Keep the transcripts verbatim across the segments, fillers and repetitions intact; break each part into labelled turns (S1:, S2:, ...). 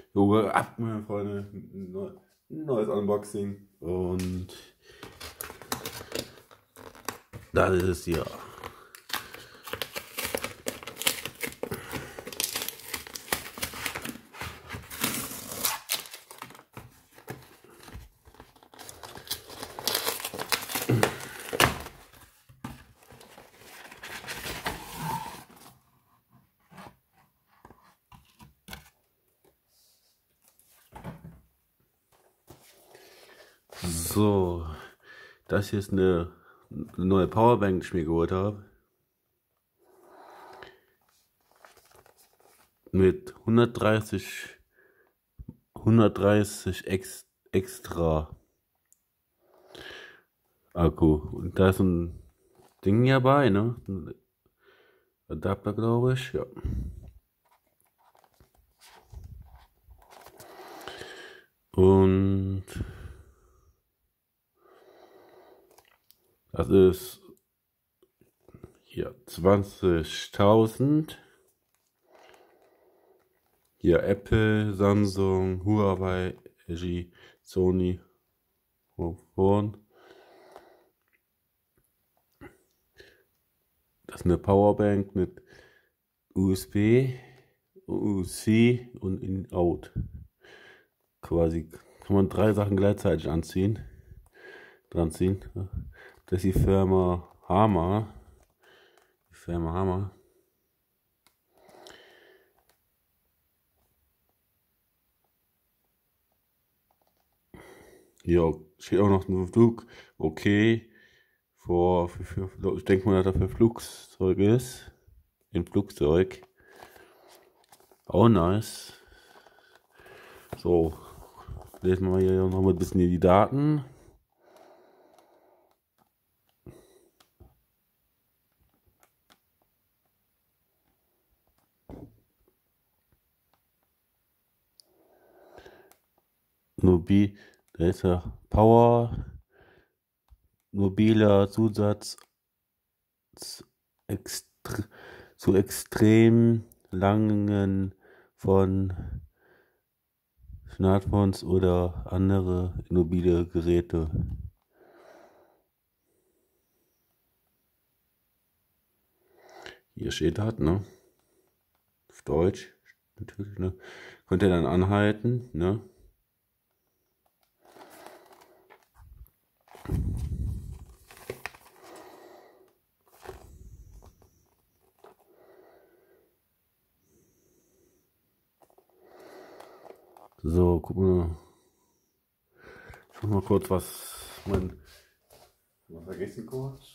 S1: Jo, ab, meine Freunde, ein neu- ein neues Unboxing. Und das ist es hier. So, das hier ist eine neue Powerbank, die ich mir geholt habe. Mit hundertdreißig, hundertdreißig ex, extra Akku. Und da ist ein Ding hier bei, ne? Ein Adapter, glaube ich, ja. Und das ist hier zwanzigtausend. Hier Apple, Samsung, Huawei, L G, Sony, Phone. Das ist eine Powerbank mit U S B, U C und In-Out. Quasi kann man drei Sachen gleichzeitig anziehen, dran ziehen. Das ist die Firma Hammer. Die Firma Hammer. Hier steht auch noch ein Flug. Okay. Für, für, für, ich denke mal, dass das für Flugzeug ist. Ein Flugzeug. Auch nice. So. Lesen wir hier noch mal ein bisschen die Daten. Mobil, da ist ja Power, mobiler Zusatz extre, zu extrem langen von Smartphones oder andere mobile Geräte. Hier steht das, ne? Auf Deutsch, natürlich, ne? Könnt ihr dann anhalten, ne? So, guck mal. Ich mach mal kurz was. Mein. Was vergessen kurz?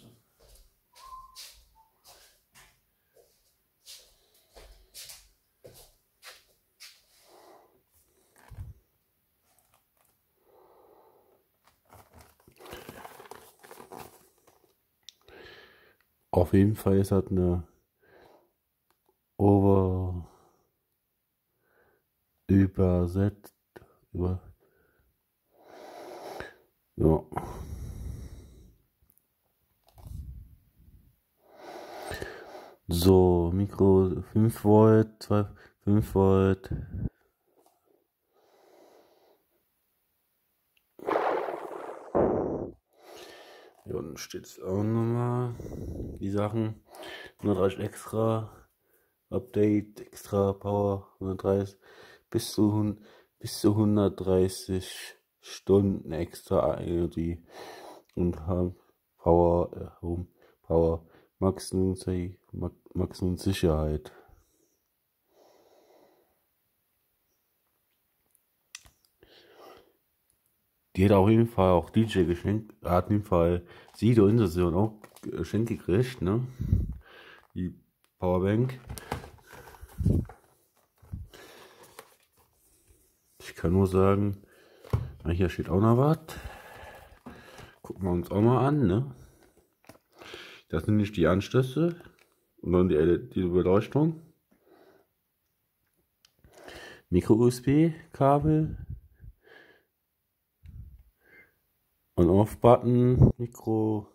S1: Auf jeden Fall ist das eine Over. Übersetzt. Über. Ja. So, Mikro fünf Volt, zwei, fünf Volt. Hier unten steht es auch nochmal. Die Sachen. hundertdreißig extra. Update, extra Power, hundertdreißig. Bis zu, bis zu hundertdreißig Stunden extra Energie. Und haben Power, äh, Home, Power, Maximum, Maximum Sicherheit. Die hat auf jeden Fall auch D J geschenkt. Er hat auf jeden Fall Sido in der Saison auch geschenkt gekriegt, ne? Die Powerbank. Ich kann nur sagen, hier steht auch noch was. Gucken wir uns auch mal an, ne? Das sind nicht die Anschlüsse, sondern die, die Beleuchtung. Micro-U S B-Kabel. Und Off-Button, Micro,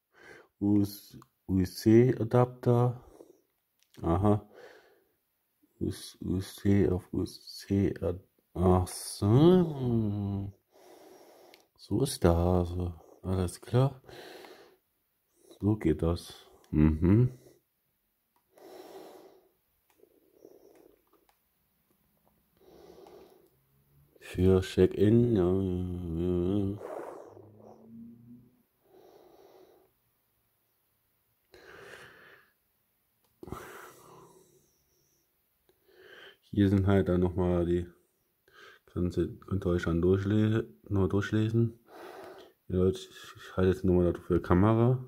S1: U S C-Adapter. Aha. U S C auf U S C. Ach so. So ist der Hase. Alles klar. So geht das. Mhm. Für Check-in. Ja, ja, ja. Hier sind halt dann nochmal die, könnt ihr, könnt ihr euch dann durchlesen, noch durchlesen. Ja, ich halte jetzt nochmal dafür Kamera.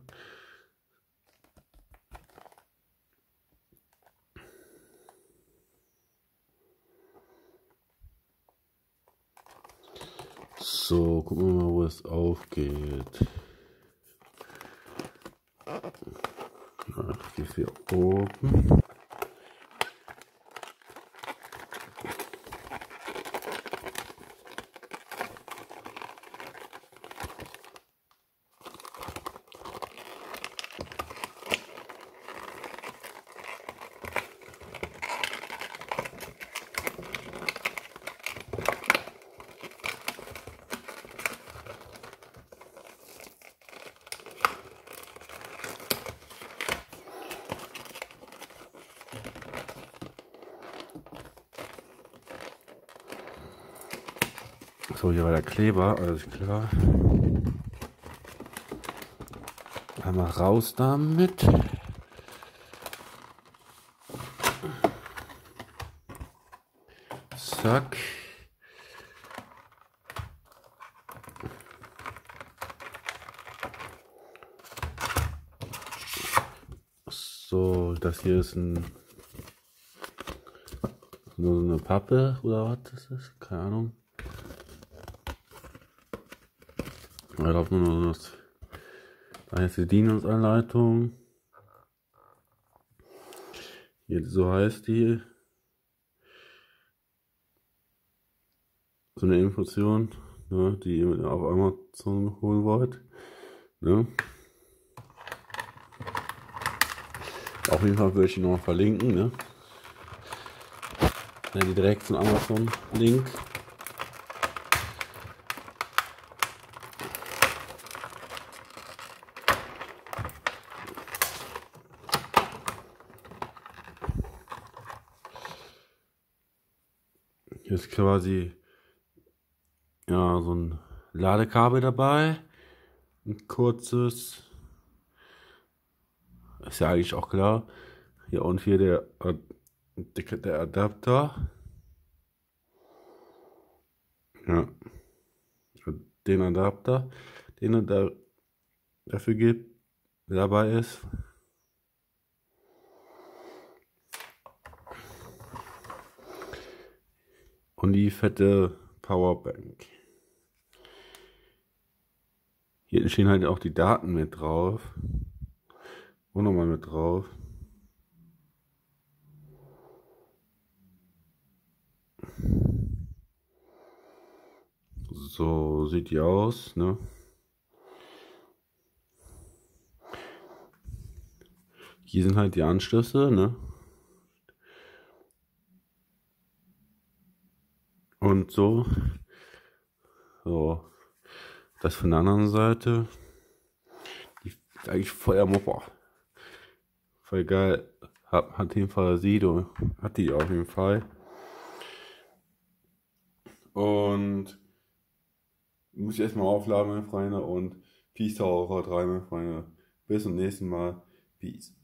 S1: So, gucken wir mal, wo es aufgeht. Ach, hier oben. So, hier war der Kleber, alles klar. Einmal raus damit. Zack. So, das hier ist ein nur so eine Pappe oder was das ist, keine Ahnung. Ich glaube nur das. Da ist die Bedienungsanleitung. Hier, so heißt die. So eine Information, ne, die ihr auf Amazon holen wollt. Ne. Auf jeden Fall würde ich die noch verlinken. Ne. Ja, die direkt zum Amazon-Link. Hier ist quasi ja so ein Ladekabel dabei, ein kurzes, ist ja eigentlich auch klar. Hier und hier der, der Adapter, ja, den Adapter, den er da dafür gibt, der dabei ist. Und die fette Powerbank. Hier stehen halt auch die Daten mit drauf. Und nochmal mit drauf. So sieht die aus, ne? Hier sind halt die Anschlüsse, ne? Und so. So. Das von der anderen Seite. Die ist eigentlich voll der Mopper. Voll geil. Hat, hat jeden Fall Sido. Hat die auf jeden Fall. Und muss ich erstmal aufladen, meine Freunde. Und Peace auch rein, meine Freunde. Bis zum nächsten Mal. Peace.